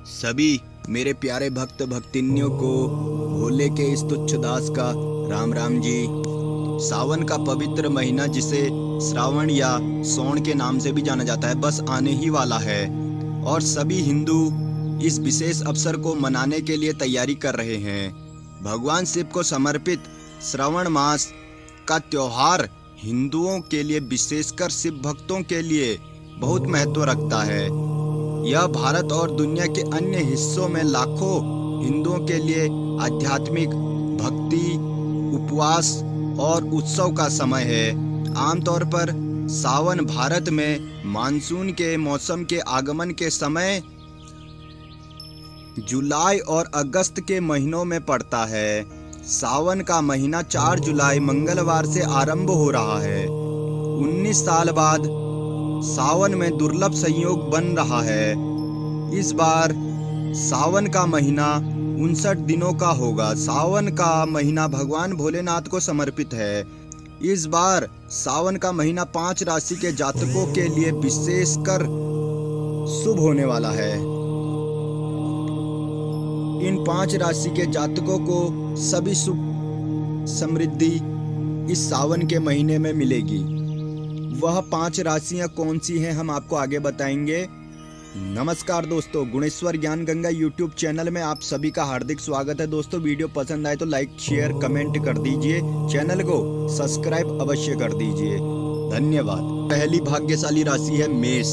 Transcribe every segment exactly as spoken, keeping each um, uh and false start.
सभी मेरे प्यारे भक्त भक्तिनियों को भोले के इस तुच्छ दास का राम राम जी। सावन का पवित्र महीना जिसे श्रावण या सौण के नाम से भी जाना जाता है बस आने ही वाला है और सभी हिंदू इस विशेष अवसर को मनाने के लिए तैयारी कर रहे हैं। भगवान शिव को समर्पित श्रावण मास का त्योहार हिंदुओं के लिए विशेषकर शिव भक्तों के लिए बहुत महत्व रखता है। यह भारत और दुनिया के अन्य हिस्सों में लाखों हिंदुओं के लिए आध्यात्मिक भक्ति, उपवास और उत्सव का समय है। आमतौर पर सावन भारत में मानसून के मौसम के आगमन के समय जुलाई और अगस्त के महीनों में पड़ता है। सावन का महीना चार जुलाई मंगलवार से आरंभ हो रहा है। उन्नीस साल बाद सावन में दुर्लभ संयोग बन रहा है। इस बार सावन का महीना उनसठ दिनों का होगा। सावन का महीना भगवान भोलेनाथ को समर्पित है। इस बार सावन का महीना पांच राशि के जातकों के लिए विशेषकर शुभ होने वाला है। इन पांच राशि के जातकों को सभी सुख समृद्धि इस सावन के महीने में मिलेगी। वह पांच राशियां कौन सी हैं हम आपको आगे बताएंगे। नमस्कार दोस्तों, गुणेश्वर ज्ञान गंगा यूट्यूब चैनल में आप सभी का हार्दिक स्वागत है। दोस्तों वीडियो पसंद आए तो लाइक शेयर कमेंट कर दीजिए, चैनल को सब्सक्राइब अवश्य कर दीजिए, धन्यवाद। पहली भाग्यशाली राशि है मेष।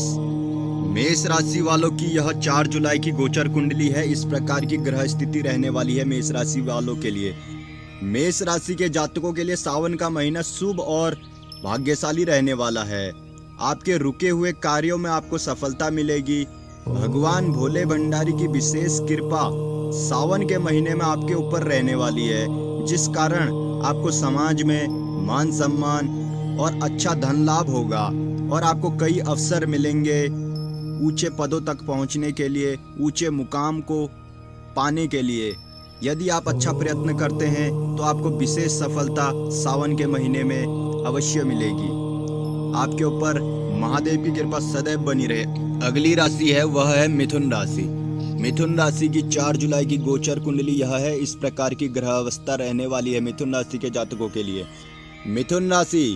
मेष राशि वालों की यह चार जुलाई की गोचर कुंडली है। इस प्रकार की ग्रह स्थिति रहने वाली है मेष राशि वालों के लिए। मेष राशि के जातकों के लिए सावन का महीना शुभ और भाग्यशाली रहने वाला है। आपके रुके हुए कार्यों में आपको सफलता मिलेगी। भगवान भोले भंडारी की विशेष कृपा सावन के महीने में आपके ऊपर रहने वाली है, जिस कारण आपको समाज में मान सम्मान और अच्छा धन लाभ होगा और आपको कई अवसर मिलेंगे ऊंचे पदों तक पहुंचने के लिए, ऊंचे मुकाम को पाने के लिए। यदि आप अच्छा प्रयत्न करते हैं तो आपको विशेष सफलता सावन के महीने में अवश्य मिलेगी। आपके ऊपर महादेव की कृपा सदैव बनी रहे। अगली राशि है वह है मिथुन राशि। मिथुन राशि की चार जुलाई की गोचर कुंडली यह है। इस प्रकार की ग्रह अवस्था रहने वाली है मिथुन राशि के जातकों के लिए। मिथुन राशि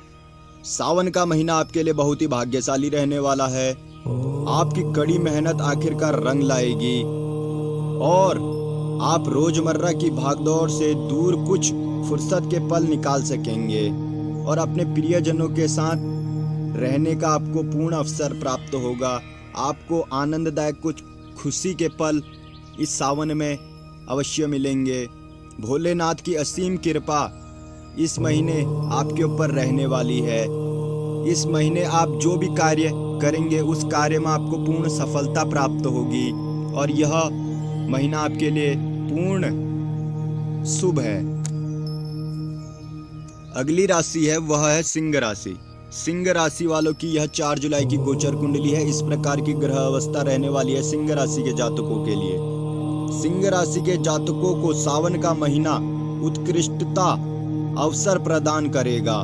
सावन का महीना आपके लिए बहुत ही भाग्यशाली रहने वाला है। आपकी कड़ी मेहनत आखिरकार रंग लाएगी और आप रोजमर्रा की भागदौड़ से दूर कुछ फुर्सत के पल निकाल सकेंगे और अपने प्रियजनों के साथ रहने का आपको पूर्ण अवसर प्राप्त होगा। आपको आनंददायक कुछ खुशी के पल इस सावन में अवश्य मिलेंगे। भोलेनाथ की असीम कृपा इस महीने आपके ऊपर रहने वाली है। इस महीने आप जो भी कार्य करेंगे उस कार्य में आपको पूर्ण सफलता प्राप्त होगी और यह महीना आपके लिए पूर्ण शुभ है। अगली राशि है वह है सिंह राशि। सिंह राशि वालों की यह चार जुलाई की गोचर कुंडली है। इस प्रकार की ग्रह अवस्था रहने वाली है सिंह राशि के जातकों के लिए। सिंह राशि के जातकों को सावन का महीना उत्कृष्टता अवसर प्रदान करेगा।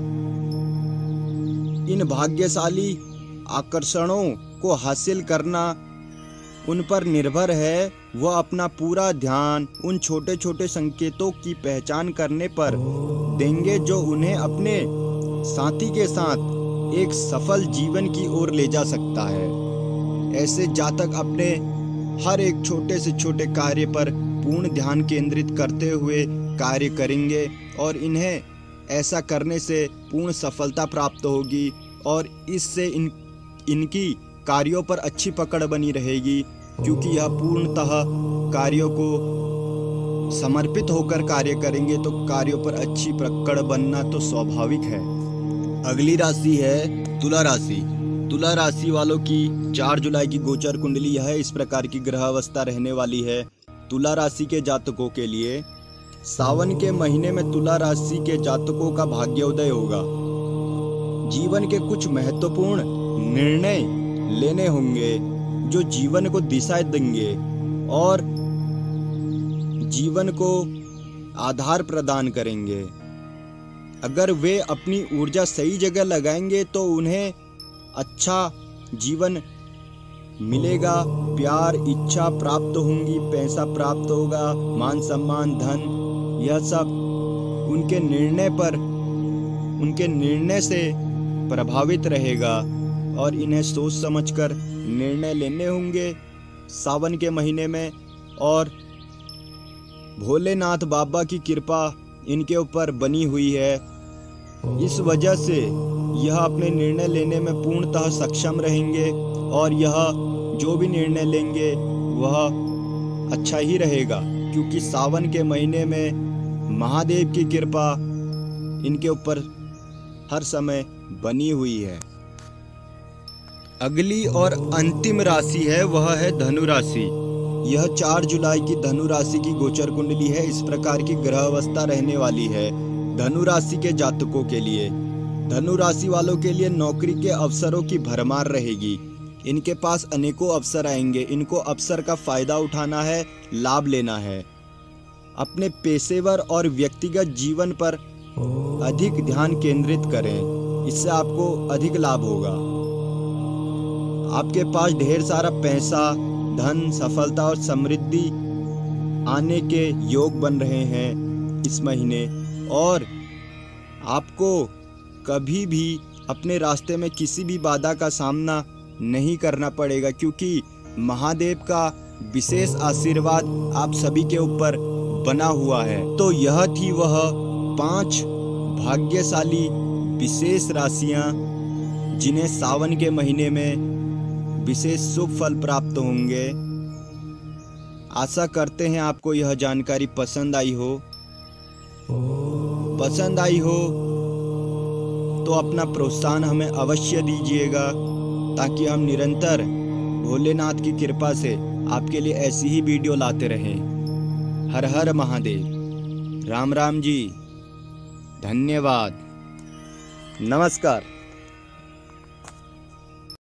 इन भाग्यशाली आकर्षणों को हासिल करना उन पर निर्भर है। वह अपना पूरा ध्यान उन छोटे छोटे संकेतों की पहचान करने पर देंगे जो उन्हें अपने साथी के साथ एक सफल जीवन की ओर ले जा सकता है। ऐसे जातक अपने हर एक छोटे से छोटे कार्य पर पूर्ण ध्यान केंद्रित करते हुए कार्य करेंगे और इन्हें ऐसा करने से पूर्ण सफलता प्राप्त होगी और इससे इन इनकी कार्यों पर अच्छी पकड़ बनी रहेगी, क्योंकि यह पूर्णतः कार्यों को समर्पित होकर कार्य करेंगे तो कार्यों पर अच्छी पकड़ बनना तो स्वाभाविक है। अगली राशि है तुला राशि। तुला राशि वालों की चार जुलाई की गोचर कुंडली यह है। इस प्रकार की ग्रह अवस्था रहने वाली है तुला राशि के जातकों के लिए। सावन के महीने में तुला राशि के जातकों का भाग्योदय होगा। जीवन के कुछ महत्वपूर्ण निर्णय लेने होंगे जो जीवन को दिशा देंगे और जीवन को आधार प्रदान करेंगे। अगर वे अपनी ऊर्जा सही जगह लगाएंगे तो उन्हें अच्छा जीवन मिलेगा, प्यार इच्छा प्राप्त होंगी, पैसा प्राप्त होगा, मान सम्मान धन, यह सब उनके निर्णय पर उनके निर्णय से प्रभावित रहेगा और इन्हें सोच समझकर निर्णय लेने होंगे सावन के महीने में। और भोलेनाथ बाबा की कृपा इनके ऊपर बनी हुई है, इस वजह से यह अपने निर्णय लेने में पूर्णतः सक्षम रहेंगे और यह जो भी निर्णय लेंगे वह अच्छा ही रहेगा, क्योंकि सावन के महीने में महादेव की कृपा इनके ऊपर हर समय बनी हुई है। अगली और अंतिम राशि है वह है धनु राशि। यह चार जुलाई की धनु राशि की गोचर कुंडली है। इस प्रकार की ग्रह अवस्था रहने वाली है धनु राशि के जातकों के लिए। धनु राशि वालों के लिए नौकरी के अवसरों की भरमार रहेगी। इनके पास अनेकों अवसर आएंगे। इनको अवसर का फायदा उठाना है, लाभ लेना है। अपने पेशेवर और व्यक्तिगत जीवन पर अधिक ध्यान केंद्रित करें, इससे आपको अधिक लाभ होगा। आपके पास ढेर सारा पैसा, धन, सफलता और समृद्धि आने के योग बन रहे हैं इस महीने, और आपको कभी भी अपने रास्ते में किसी भी बाधा का सामना नहीं करना पड़ेगा, क्योंकि महादेव का विशेष आशीर्वाद आप सभी के ऊपर बना हुआ है। तो यह थी वह पांच भाग्यशाली विशेष राशियां जिन्हें सावन के महीने में विशेष शुभ फल प्राप्त होंगे। आशा करते हैं आपको यह जानकारी पसंद आई हो। पसंद आई हो तो अपना प्रोत्साहन हमें अवश्य दीजिएगा, ताकि हम निरंतर भोलेनाथ की कृपा से आपके लिए ऐसी ही वीडियो लाते रहें। हर हर महादेव। राम राम जी। धन्यवाद। नमस्कार।